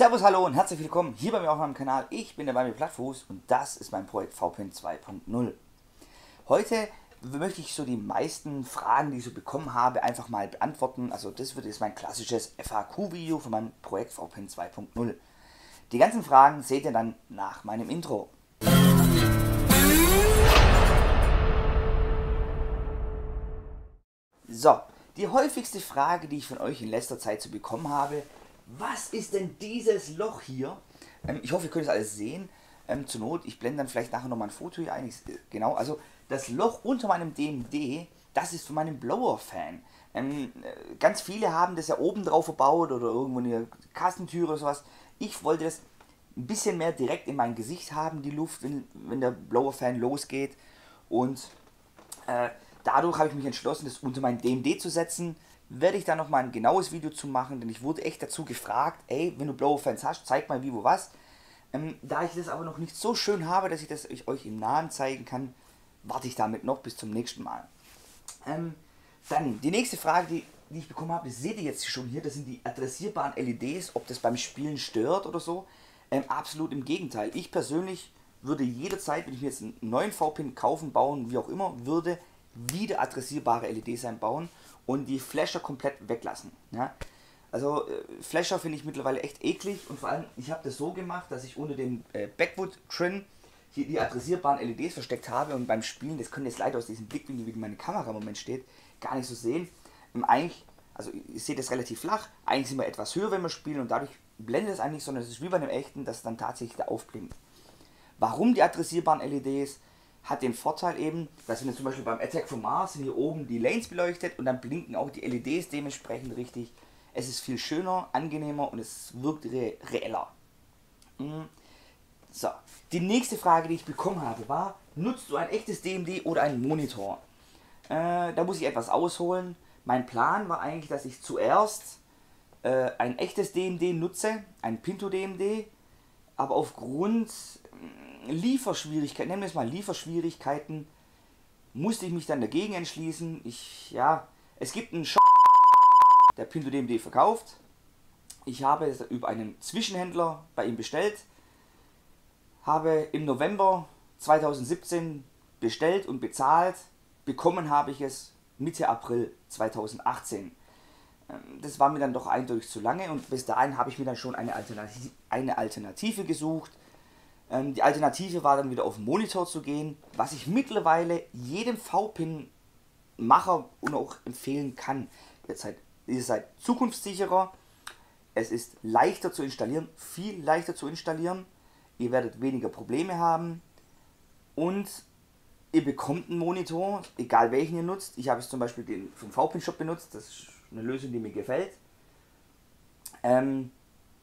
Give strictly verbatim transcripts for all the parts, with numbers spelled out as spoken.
Servus, hallo und herzlich willkommen hier bei mir auf meinem Kanal. Ich bin der Bambi Plattfuß und das ist mein Projekt VPin zwei punkt null. Heute möchte ich so die meisten Fragen, die ich so bekommen habe, einfach mal beantworten. Also das wird jetzt mein klassisches F A Q-Video von meinem Projekt VPin zwei punkt null. Die ganzen Fragen seht ihr dann nach meinem Intro. So, die häufigste Frage, die ich von euch in letzter Zeit so bekommen habe: Was ist denn dieses Loch hier? Ähm, ich hoffe, ihr könnt es alles sehen. Ähm, zur Not, ich blende dann vielleicht nachher nochmal ein Foto hier ein. Ich, genau, also das Loch unter meinem D M D, das ist von meinem Blower-Fan. Ähm, ganz viele haben das ja oben drauf verbaut oder irgendwo in der Kassentüre oder sowas. Ich wollte das ein bisschen mehr direkt in mein Gesicht haben, die Luft, wenn, wenn der Blower-Fan losgeht. Und äh, dadurch habe ich mich entschlossen, das unter mein D M D zu setzen. Werde ich da nochmal ein genaues Video zu machen, denn ich wurde echt dazu gefragt, ey, wenn du Blower-Fans hast, zeig mal wie, wo, was. Ähm, da ich das aber noch nicht so schön habe, dass ich das euch im Nahen zeigen kann, warte ich damit noch bis zum nächsten Mal. Ähm, dann, die nächste Frage, die, die ich bekommen habe, das seht ihr jetzt schon hier, das sind die adressierbaren L E Ds, ob das beim Spielen stört oder so. Ähm, absolut im Gegenteil. Ich persönlich würde jederzeit, wenn ich mir jetzt einen neuen VPin kaufen, bauen, wie auch immer, würde wieder adressierbare L E Ds einbauen und die Flasher komplett weglassen. Ja? Also äh, Flasher finde ich mittlerweile echt eklig und vor allem, ich habe das so gemacht, dass ich unter dem äh, Backwood Trim hier die adressierbaren L E Ds versteckt habe und beim Spielen, das könnt ihr jetzt leider aus diesem Blickwinkel, wie meine Kamera im Moment steht, gar nicht so sehen. Ähm, eigentlich, also ihr seht das relativ flach, eigentlich sind wir etwas höher, wenn wir spielen und dadurch blendet es eigentlich, sondern es ist wie bei einem echten, dass es dann tatsächlich da aufblinkt. Warum die adressierbaren L E Ds? Hat den Vorteil eben, dass wenn zum Beispiel beim Attack from Mars hier oben die Lanes beleuchtet und dann blinken auch die L E Ds dementsprechend richtig. Es ist viel schöner, angenehmer und es wirkt re reeller. Mhm. So, die nächste Frage, die ich bekommen habe, war: Nutzt du ein echtes D M D oder einen Monitor? Äh, da muss ich etwas ausholen. Mein Plan war eigentlich, dass ich zuerst äh, ein echtes D M D nutze, ein Pinto D M D, aber aufgrund Lieferschwierigkeiten, nennen wir es mal Lieferschwierigkeiten, musste ich mich dann dagegen entschließen. Ich, ja, es gibt einen Shop, der Pinto D M D verkauft. Ich habe es über einen Zwischenhändler bei ihm bestellt, habe im November zweitausendsiebzehn bestellt und bezahlt. Bekommen habe ich es Mitte April zweitausendachtzehn. Das war mir dann doch eindeutig zu lange und bis dahin habe ich mir dann schon eine Alternative, eine Alternative gesucht. Die Alternative war dann wieder auf den Monitor zu gehen, was ich mittlerweile jedem VPin-Macher und auch empfehlen kann. Ihr seid, ihr seid zukunftssicherer, es ist leichter zu installieren, viel leichter zu installieren, ihr werdet weniger Probleme haben und ihr bekommt einen Monitor, egal welchen ihr nutzt. Ich habe es zum Beispiel den vom VPin Shop benutzt, das ist eine Lösung, die mir gefällt. Ähm,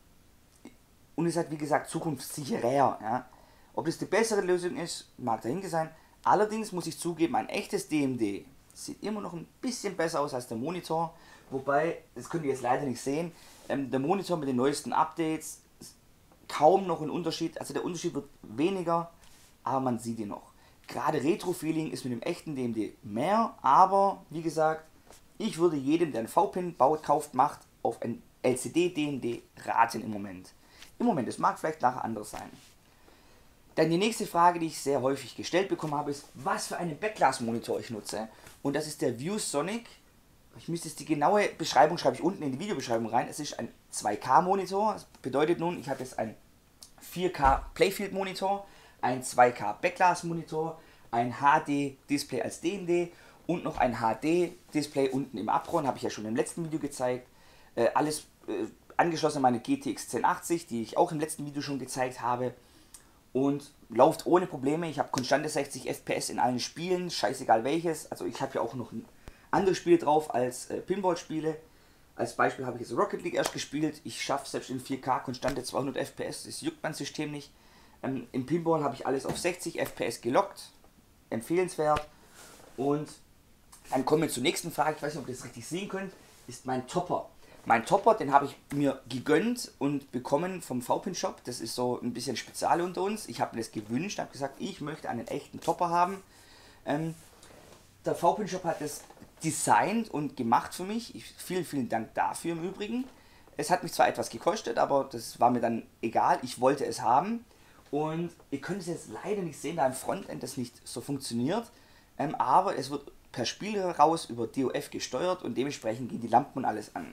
Und es hat, wie gesagt, zukunftssicherer. Ja. Ob das die bessere Lösung ist, mag dahinter sein. Allerdings muss ich zugeben, ein echtes D M D sieht immer noch ein bisschen besser aus als der Monitor. Wobei, das könnt ihr jetzt leider nicht sehen, ähm, der Monitor mit den neuesten Updates ist kaum noch ein Unterschied. Also der Unterschied wird weniger, aber man sieht ihn noch. Gerade Retro-Feeling ist mit dem echten D M D mehr, aber wie gesagt, ich würde jedem, der einen VPin baut, kauft, macht, auf ein L C D D M D raten im Moment. Im Moment, es mag vielleicht nachher anders sein. Dann die nächste Frage, die ich sehr häufig gestellt bekommen habe, ist, was für einen Backglass-Monitor ich nutze. Und das ist der ViewSonic. Ich müsste jetzt die genaue Beschreibung, schreibe ich unten in die Videobeschreibung rein. Es ist ein zwei K Monitor. Das bedeutet nun, ich habe jetzt einen vier K Playfield Monitor, ein zwei K Backglass Monitor, ein H D Display als D M D und noch ein H D Display unten im Apron, habe ich ja schon im letzten Video gezeigt. Äh, alles äh, angeschlossen an meine G T X zehn achtzig, die ich auch im letzten Video schon gezeigt habe. Und läuft ohne Probleme. Ich habe konstante sechzig F P S in allen Spielen, scheißegal welches. Also ich habe ja auch noch andere Spiele drauf als äh, Pinball-Spiele. Als Beispiel habe ich jetzt Rocket League erst gespielt. Ich schaffe selbst in vier K konstante zweihundert F P S. Das juckt mein System nicht. Ähm, Im Pinball habe ich alles auf sechzig F P S gelockt. Empfehlenswert. Und dann kommen wir zur nächsten Frage. Ich weiß nicht, ob ihr das richtig sehen könnt. Ist mein Topper. Mein Topper, den habe ich mir gegönnt und bekommen vom VPin Shop. Das ist so ein bisschen spezial unter uns. Ich habe mir das gewünscht, habe gesagt, ich möchte einen echten Topper haben. Ähm, der VPin Shop hat das designt und gemacht für mich. Ich, vielen, vielen Dank dafür im Übrigen. Es hat mich zwar etwas gekostet, aber das war mir dann egal. Ich wollte es haben. Und ihr könnt es jetzt leider nicht sehen, da im Frontend das nicht so funktioniert. Ähm, aber es wird per Spiel heraus über D O F gesteuert und dementsprechend gehen die Lampen und alles an.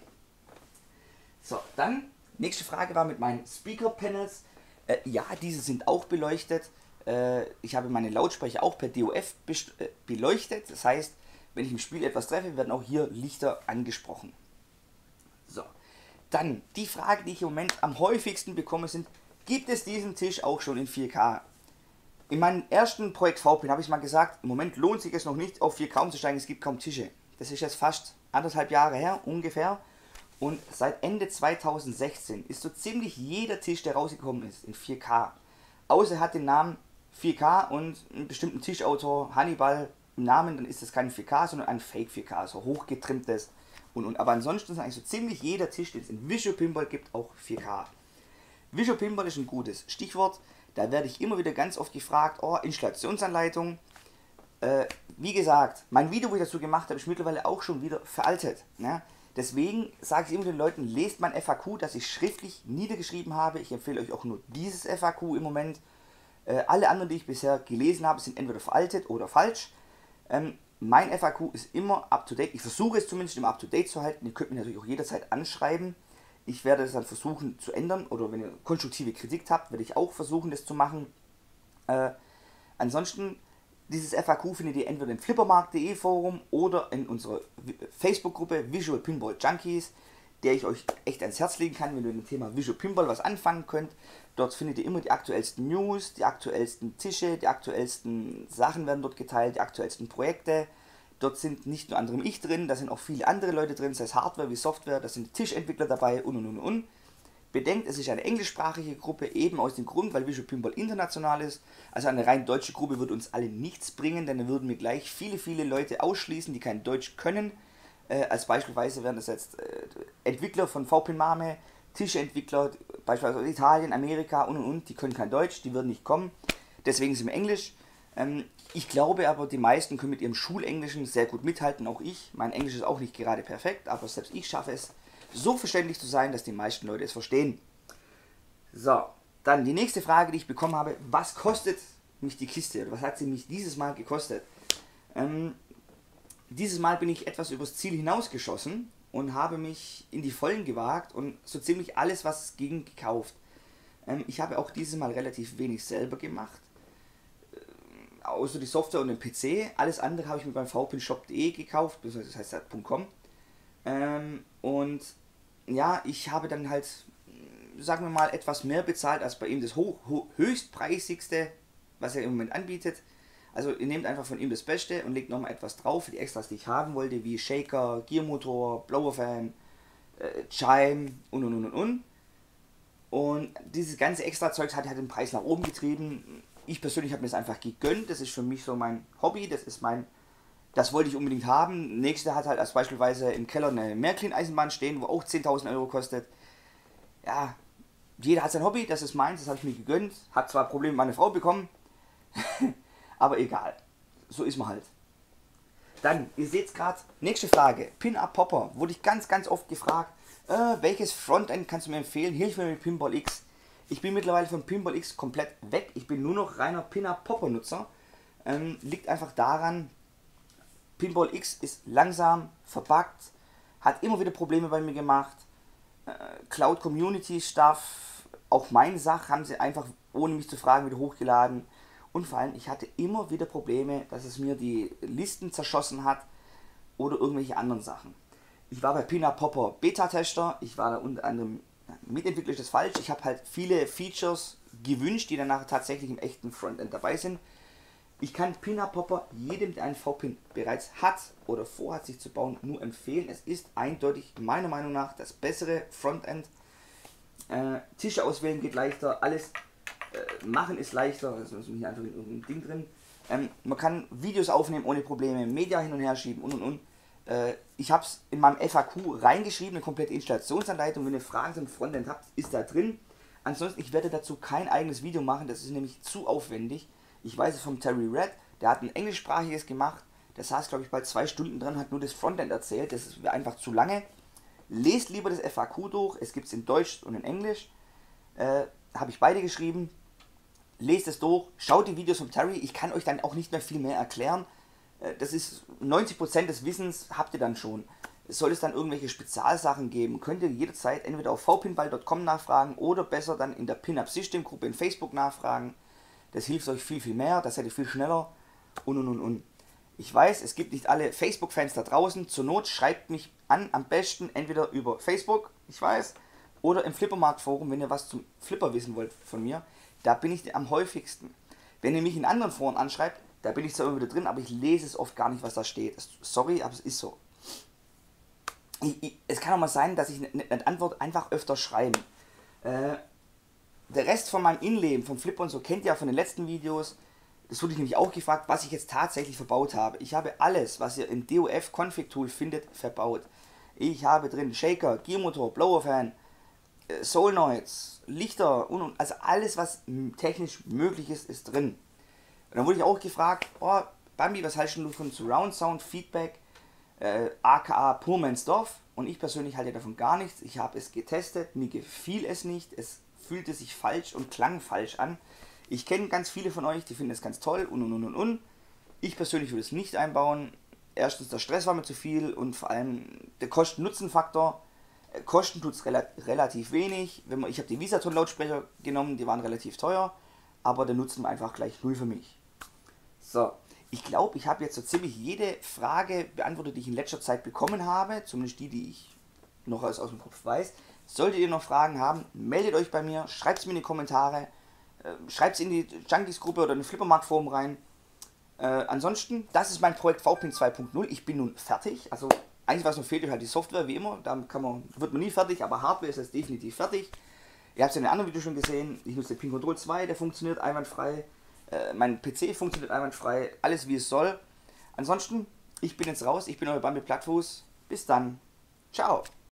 So, dann, nächste Frage war mit meinen Speaker-Panels. Äh, ja, diese sind auch beleuchtet. Äh, ich habe meine Lautsprecher auch per D O F äh, beleuchtet. Das heißt, wenn ich im Spiel etwas treffe, werden auch hier Lichter angesprochen. So, dann die Frage, die ich im Moment am häufigsten bekomme, sind: Gibt es diesen Tisch auch schon in vier K? In meinem ersten Projekt V P N habe ich mal gesagt, im Moment lohnt sich es noch nicht, auf vier K umzusteigen, es gibt kaum Tische. Das ist jetzt fast anderthalb Jahre her, ungefähr. Und seit Ende zweitausendsechzehn ist so ziemlich jeder Tisch, der rausgekommen ist, in vier K. Außer er hat den Namen vier K und einen bestimmten Tischautor, Hannibal, im Namen, dann ist das kein vier K, sondern ein Fake vier K, so hochgetrimmtes. Und, und. Aber ansonsten ist eigentlich so ziemlich jeder Tisch, den es in Visual Pinball gibt, auch vier K. Visual Pinball ist ein gutes Stichwort. Da werde ich immer wieder ganz oft gefragt, oh, Installationsanleitung. Äh, wie gesagt, mein Video, wo ich dazu gemacht habe, ist mittlerweile auch schon wieder veraltet. Ne? Deswegen sage ich immer den Leuten, lest mein F A Q, das ich schriftlich niedergeschrieben habe. Ich empfehle euch auch nur dieses F A Q im Moment. Äh, alle anderen, die ich bisher gelesen habe, sind entweder veraltet oder falsch. Ähm, mein F A Q ist immer up to date. Ich versuche es zumindest immer up to date zu halten. Ihr könnt mich natürlich auch jederzeit anschreiben. Ich werde es dann versuchen zu ändern, oder wenn ihr konstruktive Kritik habt, werde ich auch versuchen, das zu machen. Äh, ansonsten, dieses F A Q findet ihr entweder im flippermarkt punkt de Forum oder in unserer Facebook-Gruppe Visual Pinball Junkies, der ich euch echt ans Herz legen kann, wenn ihr mit dem Thema Visual Pinball was anfangen könnt. Dort findet ihr immer die aktuellsten News, die aktuellsten Tische, die aktuellsten Sachen werden dort geteilt, die aktuellsten Projekte. Dort sind nicht nur anderem ich drin, da sind auch viele andere Leute drin, sei es Hardware wie Software, da sind Tischentwickler dabei und und und und. Bedenkt, es ist eine englischsprachige Gruppe, eben aus dem Grund, weil Visual Pinball international ist. Also eine rein deutsche Gruppe würde uns alle nichts bringen, denn dann würden wir gleich viele, viele Leute ausschließen, die kein Deutsch können. Äh, als beispielsweise wären das jetzt äh, Entwickler von V P N Mame, Tischentwickler, beispielsweise aus Italien, Amerika und und und, die können kein Deutsch, die würden nicht kommen. Deswegen sind wir Englisch. Ähm, ich glaube aber, die meisten können mit ihrem Schulenglischen sehr gut mithalten, auch ich. Mein Englisch ist auch nicht gerade perfekt, aber selbst ich schaffe es, so verständlich zu sein, dass die meisten Leute es verstehen. So, dann die nächste Frage, die ich bekommen habe: Was kostet mich die Kiste? Oder was hat sie mich dieses Mal gekostet? Ähm, dieses Mal bin ich etwas übers Ziel hinausgeschossen und habe mich in die Vollen gewagt und so ziemlich alles, was es ging, gekauft. Ähm, ich habe auch dieses Mal relativ wenig selber gemacht. Außer die Software und den P C. Alles andere habe ich mir beim v p n shop punkt de gekauft, das heißt halt .com. Ähm, und ja, ich habe dann halt, sagen wir mal, etwas mehr bezahlt als bei ihm das hoch, ho, höchstpreisigste, was er im Moment anbietet. Also ihr nehmt einfach von ihm das Beste und legt nochmal etwas drauf für die Extras, die ich haben wollte, wie Shaker, Gearmotor, Blower-Fan, äh, Chime und und und und und. Und dieses ganze Extra-Zeugs hat halt den Preis nach oben getrieben. Ich persönlich habe mir das einfach gegönnt, das ist für mich so mein Hobby, das ist mein, das wollte ich unbedingt haben. Nächste hat halt als beispielsweise im Keller eine Märklin-Eisenbahn stehen, wo auch zehntausend Euro kostet. Ja, jeder hat sein Hobby, das ist meins, das habe ich mir gegönnt. Hat zwar Probleme mit meiner Frau bekommen, aber egal, so ist man halt. Dann, ihr seht es gerade, nächste Frage, Pin-Up-Popper, wurde ich ganz, ganz oft gefragt, äh, welches Frontend kannst du mir empfehlen, hilf mir mit Pinball X. Ich bin mittlerweile von Pinball X komplett weg. Ich bin nur noch reiner Pin-Up-Popper-Nutzer. Ähm, liegt einfach daran, Pinball X ist langsam, verbuggt, hat immer wieder Probleme bei mir gemacht. Äh, Cloud Community Stuff, auch meine Sache haben sie einfach, ohne mich zu fragen, wieder hochgeladen. Und vor allem, ich hatte immer wieder Probleme, dass es mir die Listen zerschossen hat oder irgendwelche anderen Sachen. Ich war bei Pin-Up-Popper Beta-Tester, ich war da unter anderem Mitentwickler, ist das falsch. Ich habe halt viele Features gewünscht, die danach tatsächlich im echten Frontend dabei sind. Ich kann Pin-Up-Popper jedem, der einen V P N bereits hat oder vorhat, sich zu bauen, nur empfehlen. Es ist eindeutig meiner Meinung nach das bessere Frontend. Äh, Tische auswählen geht leichter, alles äh, machen ist leichter. Also ist hier einfach in irgendein Ding drin. Ähm, man kann Videos aufnehmen ohne Probleme, Media hin und her schieben und und und. Ich habe es in meinem F A Q reingeschrieben, eine komplette Installationsanleitung. Wenn ihr Fragen zum Frontend habt, ist da drin. Ansonsten, ich werde dazu kein eigenes Video machen, das ist nämlich zu aufwendig. Ich weiß es vom Terry Red, der hat ein englischsprachiges gemacht. Der saß, glaube ich, bald zwei Stunden dran, hat nur das Frontend erzählt. Das wäre einfach zu lange. Lest lieber das F A Q durch, es gibt es in Deutsch und in Englisch. Äh, habe ich beide geschrieben. Lest es durch, schaut die Videos von Terry, ich kann euch dann auch nicht mehr viel mehr erklären. Äh, das ist neunzig Prozent des Wissens habt ihr dann schon. Soll es dann irgendwelche Spezialsachen geben, könnt ihr jederzeit entweder auf v pinball punkt com nachfragen oder besser dann in der Pin-Up System Gruppe in Facebook nachfragen. Das hilft euch viel, viel mehr, das seid ihr viel schneller und und und und. Ich weiß, es gibt nicht alle Facebook-Fans da draußen. Zur Not schreibt mich an, am besten entweder über Facebook, ich weiß, oder im Flippermarkt-Forum, wenn ihr was zum Flipper wissen wollt von mir. Da bin ich am häufigsten. Wenn ihr mich in anderen Foren anschreibt, da bin ich zwar immer wieder drin, aber ich lese es oft gar nicht, was da steht. Sorry, aber es ist so. Ich, ich, es kann auch mal sein, dass ich eine, eine Antwort einfach öfter schreibe. Äh, der Rest von meinem Innenleben, vom Flipper und so, kennt ihr ja von den letzten Videos. Das wurde ich nämlich auch gefragt, was ich jetzt tatsächlich verbaut habe. Ich habe alles, was ihr im D O F Config Tool findet, verbaut. Ich habe drin Shaker, Gearmotor, Blower-Fan, äh, Solenoids, Lichter und, und also alles, was technisch möglich ist, ist drin. Und dann wurde ich auch gefragt, oh, Bambi, was hältst du von Surround Sound Feedback, äh, aka Purmansdorf? Und ich persönlich halte davon gar nichts. Ich habe es getestet, mir gefiel es nicht, es fühlte sich falsch und klang falsch an. Ich kenne ganz viele von euch, die finden es ganz toll und und und und und. Ich persönlich würde es nicht einbauen. Erstens, der Stress war mir zu viel und vor allem der Kosten-Nutzen-Faktor. Kosten tut es rela relativ wenig. Wenn man, ich habe die Visaton-Lautsprecher genommen, die waren relativ teuer, aber der Nutzen war einfach gleich null für mich. So, ich glaube, ich habe jetzt so ziemlich jede Frage beantwortet, die ich in letzter Zeit bekommen habe, zumindest die, die ich noch aus, aus dem Kopf weiß. Solltet ihr noch Fragen haben, meldet euch bei mir, schreibt es mir in die Kommentare. Schreibt es in die Junkies-Gruppe oder in den Flippermarkt-Forum rein. Äh, ansonsten, das ist mein Projekt V Pin zwei punkt null. Ich bin nun fertig. Also, eigentlich was noch fehlt, ist halt die Software, wie immer. Da kann man, wird man nie fertig, aber Hardware ist jetzt definitiv fertig. Ihr habt es in den anderen Videos schon gesehen. Ich nutze den Pin Control zwei, der funktioniert einwandfrei. Äh, mein P C funktioniert einwandfrei. Alles wie es soll. Ansonsten, ich bin jetzt raus. Ich bin euer Bambi Plattfuß. Bis dann. Ciao.